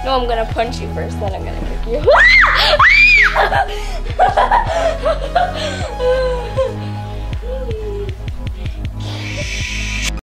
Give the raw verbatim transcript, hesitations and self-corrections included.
No, I'm gonna punch you first, then I'm gonna kick you.